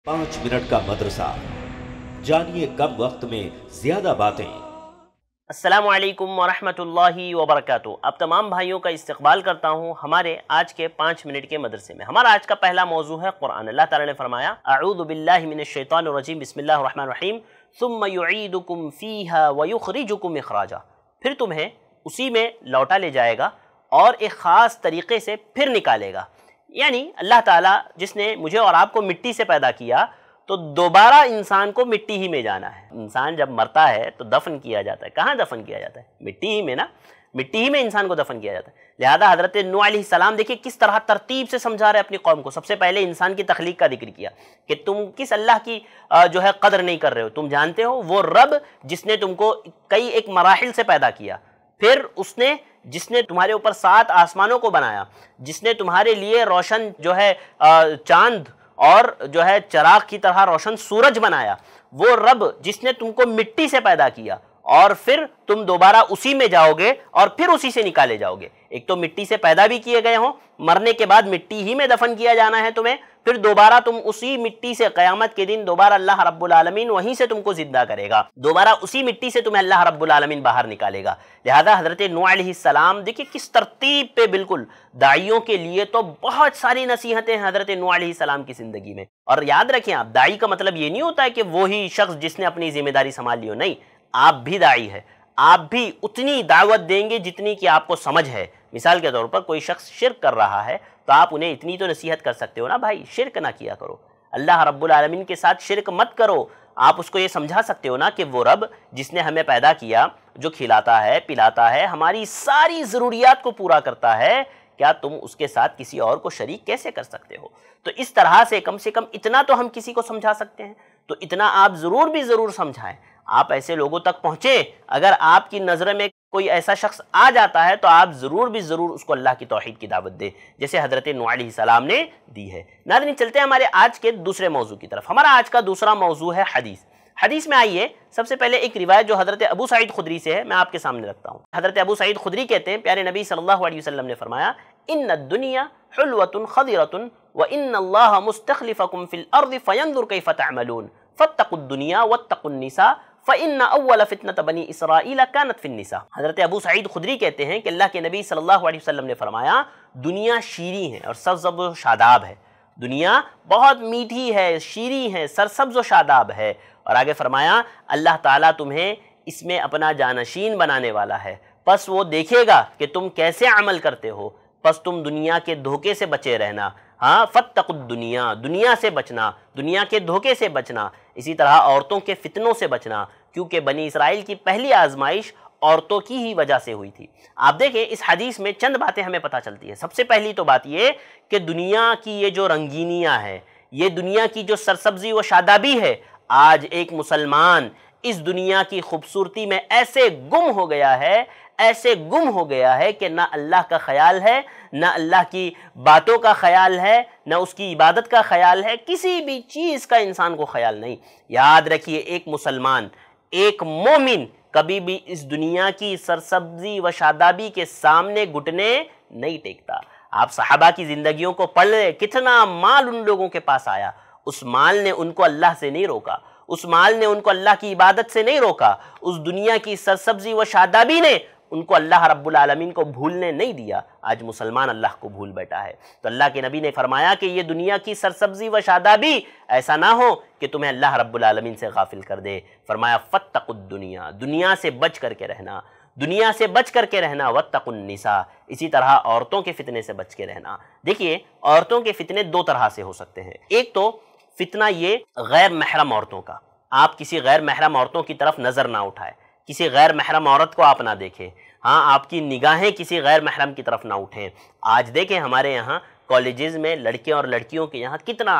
5 minute का मदरसा, जानिए कम वक्त में ज्यादा बातें। अस्सलामु अलैकुम वरहमतुल्लाहि वबरकातुहू। अब तमाम भाइयों का इस्तकबाल करता हूँ हमारे आज के 5 मिनट के मदरसे में। हमारा आज का पहला मौजू है कुरान। अल्लाह ताला ने फरमाया, अऊज़ु बिल्लाहि मिनश शैतानिर रजीम, बिस्मिल्लाहिर रहमानिर रहीम, सुम्मा युईदुकुम फीहा व युखरिजुकुम इखराजा। फिर तुम्हें उसी में लौटा ले जाएगा और एक ख़ास तरीक़े से फिर निकालेगा। यानी अल्लाह ताला जिसने मुझे और आपको मिट्टी से पैदा किया, तो दोबारा इंसान को मिट्टी ही में जाना है। इंसान जब मरता है तो दफन किया जाता है। कहाँ दफन किया जाता है? मिट्टी ही में ना, मिट्टी ही में इंसान को दफन किया जाता है। लिहाजा हज़रत नूह अलैहिस्सलाम देखिए किस तरह तरतीब से समझा रहे अपनी कौम को। सबसे पहले इंसान की तख्लीक का जिक्र किया कि तुम किस अल्लाह की जो है कदर नहीं कर रहे हो। तुम जानते हो वो रब जिसने तुमको कई एक मराहिल से पैदा किया, फिर उसने जिसने तुम्हारे ऊपर 7 आसमानों को बनाया, जिसने तुम्हारे लिए रोशन जो है चांद और जो है चिराग की तरह रोशन सूरज बनाया, वो रब जिसने तुमको मिट्टी से पैदा किया और फिर तुम दोबारा उसी में जाओगे और फिर उसी से निकाले जाओगे। एक तो मिट्टी से पैदा भी किए गए हो, मरने के बाद मिट्टी ही में दफन किया जाना है तुम्हें, फिर दोबारा तुम उसी मिट्टी से क़यामत के दिन दोबारा अल्लाह रब्बुल आलमीन वहीं से तुमको जिंदा करेगा, दोबारा उसी मिट्टी से तुम्हें अल्लाह रब्बुल आलमीन बाहर निकालेगा। लिहाजा हज़रत नूह अलैहिस्सलाम देखिए किस तरतीब पे, बिल्कुल दाइयों के लिए तो बहुत सारी नसीहतें हैं हज़रत नूह अलैहिस्सलाम की ज़िंदगी में। और याद रखें, आप दाई का मतलब ये नहीं होता है कि वही शख्स जिसने अपनी जिम्मेदारी संभाल ली हो, नहीं, आप भी दाई है, आप भी उतनी दावत देंगे जितनी कि आपको समझ है। मिसाल के तौर पर कोई शख्स शिर्क कर रहा है तो आप उन्हें इतनी तो नसीहत कर सकते हो ना, भाई शिर्क ना किया करो, अल्लाह रब्बुल आलमीन के साथ शिर्क मत करो। आप उसको ये समझा सकते हो ना कि वो रब जिसने हमें पैदा किया, जो खिलाता है पिलाता है, हमारी सारी ज़रूरियात को पूरा करता है, क्या तुम उसके साथ किसी और को शरीक कैसे कर सकते हो? तो इस तरह से कम इतना तो हम किसी को समझा सकते हैं, तो इतना आप ज़रूर समझाएं। आप ऐसे लोगों तक पहुँचे, अगर आपकी नज़र में कोई ऐसा शख्स आ जाता है तो आप ज़रूर उसको अल्लाह की तौहीद की दावत दे, जैसे हज़रत नूह अलैहिस्सलाम ने दी है। नाज़रीन, चलते हैं हमारे आज के दूसरे मौजू की तरफ। हमारा आज का दूसरा मौजू है हदीस। हदीस में आइए, सबसे पहले एक रिवायत जो हज़रत अबू सईद खुदरी से है, मैं आपके सामने रखता हूँ। हज़रत अबू सईद खुदरी कहते हैं, प्यारे नबी सल्लल्लाहु अलैहि वसल्लम ने फरमाया, इन्नद दुनिया हुल्वतुन खदिरतुन व इन्नल्लाह मुस्तखलिफकुम फिल अर्दि फयंजुर कैफ तअमलून फत्तकुद दुनिया वत्तकुन निसा फ़इन्ना अव्वल फ़ितनत बनी इसराईल कानत फ़िन्निसा। हज़रत अबू सईद खुदरी कहते हैं कि अल्लाह के नबी सल्लल्लाहु अलैहि वसल्लम ने फरमाया, दुनिया शीरी है और सरसब्ज़ व शादाब है। दुनिया बहुत मीठी है, शीरी है, सरसब्ज़ व शादाब है। और आगे फरमाया, अल्लाह ताला तुम्हें इसमें अपना जानशीन बनाने वाला है, बस वो देखेगा कि तुम कैसे अमल करते हो, बस तुम दुनिया के धोखे से बचे रहना। हाँ, फत्तकुद दुनिया, दुनिया से बचना, दुनिया के धोखे से बचना, इसी तरह औरतों के फितनों से बचना, क्योंकि बनी इसराइल की पहली आजमाइश औरतों की ही वजह से हुई थी। आप देखें, इस हदीस में चंद बातें हमें पता चलती है। सबसे पहली तो बात ये कि दुनिया की ये जो रंगीनियाँ है, ये दुनिया की जो सरसब्जी व शादाबी है, आज एक मुसलमान इस दुनिया की खूबसूरती में ऐसे गुम हो गया है, ऐसे गुम हो गया है कि ना अल्लाह का ख्याल है, ना अल्लाह की बातों का ख्याल है, ना उसकी इबादत का ख्याल है, किसी भी चीज़ का इंसान को ख्याल नहीं। याद रखिए, एक मुसलमान, एक मोमिन कभी भी इस दुनिया की सरसब्जी व शादाबी के सामने घुटने नहीं टेकता। आप सहाबा की ज़िंदगियों को पढ़ ले, कितना माल उन लोगों के पास आया, उस माल ने उनको अल्लाह से नहीं रोका, उस माल ने उनको अल्लाह की इबादत से नहीं रोका, उस दुनिया की सरसब्जी व शादाबी ने उनको अल्लाह रब्बुल आलमीन को भूलने नहीं दिया। आज मुसलमान अल्लाह को भूल बैठा है। तो अल्लाह के नबी ने फरमाया कि ये दुनिया की सरसब्जी व शादाबी ऐसा ना हो कि तुम्हें अल्लाह रब्बुल आलमीन से गाफिल कर दे। फरमाया, फत्तकुद दुनिया, दुनिया से बच करके रहना, दुनिया से बच करके रहना, वत्तकुन निसा, इसी तरह औरतों के फितने से बच के रहना। देखिए, औरतों के फितने 2 तरह से हो सकते हैं। एक तो फितना ये गैर महरम औरतों का, आप किसी गैर महरम औरतों की तरफ नज़र ना उठाए, किसी गैर महरम औरत को आप ना देखें, हाँ, आपकी निगाहें किसी गैर महरम की तरफ ना उठें। आज देखें, हमारे यहाँ कॉलेजेस में लड़के और लड़कियों के यहाँ कितना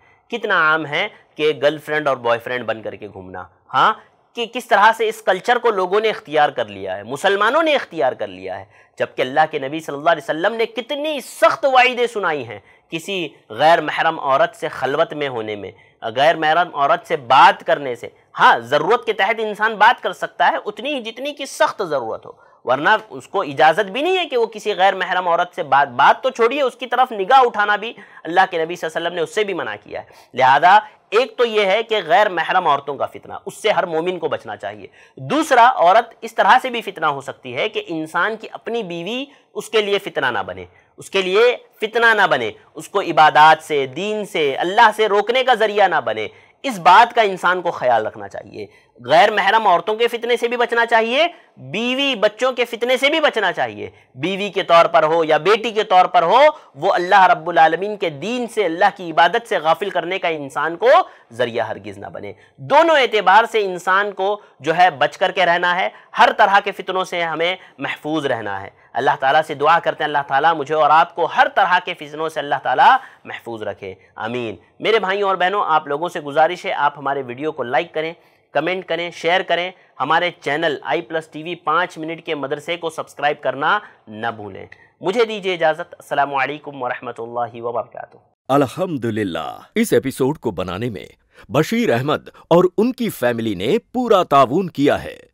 आम है कि गर्लफ्रेंड और बॉयफ्रेंड बन करके घूमना। हाँ, कि किस तरह से इस कल्चर को लोगों ने इख्तियार कर लिया है, मुसलमानों ने इख्तियार कर लिया है, जबकि अल्लाह के नबी सल्लल्लाहु अलैहि वसल्लम ने कितनी सख्त वाइदें सुनाई हैं किसी गैर महरम औरत से खलवत में होने में, गैर महरम औरत से बात करने से। हाँ, ज़रूरत के तहत इंसान बात कर सकता है, उतनी ही जितनी की सख्त ज़रूरत हो, ورنہ اس کو اجازت بھی نہیں ہے کہ وہ کسی غیر محرم عورت سے بات تو چھوڑیے، اس کی طرف نگاہ اٹھانا بھی اللہ کے نبی صلی اللہ علیہ وسلم نے اس سے بھی منع کیا ہے۔ لہذا ایک تو یہ ہے کہ غیر محرم عورتوں کا فتنہ، اس سے ہر مومن کو بچنا چاہیے۔ دوسرا، عورت اس طرح سے بھی فتنہ ہو سکتی ہے کہ انسان کی اپنی بیوی اس کے لیے فتنہ نہ بنے، اس کے لیے فتنہ نہ بنے، اس کو عبادات سے، دین سے، اللہ سے روکنے کا ذریعہ نہ بنے۔ اس بات کا انسان کو خیال رکھنا چاہیے۔ غیر محرم عورتوں کے فتنے سے بھی بچنا چاہیے، بیوی بچوں کے فتنے سے بھی بچنا چاہیے۔ بیوی کے طور پر ہو یا بیٹی کے طور پر ہو، وہ اللہ رب العالمین کے دین سے، اللہ کی عبادت سے غافل کرنے کا انسان کو ذریعہ ہرگز نہ بنے۔ دونوں اعتبار سے انسان کو جو ہے بچ کر کے رہنا ہے، ہر طرح کے فتنوں سے ہمیں محفوظ رہنا ہے۔ اللہ تعالیٰ سے دعا کرتے ہیں اللہ تعالیٰ مجھے اور آپ کو ہر طرح کے فتنوں سے اللہ تعالیٰ محفوظ رکھے، آمین۔ میرے بھائیوں اور بہنوں، آپ لوگوں سے گزارش ہے آپ ہمارے ویڈیو کو لائک کریں، کمنٹ کریں، شیئر کریں، ہمارے چینل i+TV 5 منٹ کے مدرسے کو سبسکرائب کرنا نہ بھولیں۔ مجھے دیجیے اجازت، السلام علیکم ورحمۃ اللہ وبرکاتہ۔ الحمدللہ، اس ایپیسوڈ کو بنانے میں بشیر احمد اور ان کی فیملی نے پورا تعاون کیا ہے۔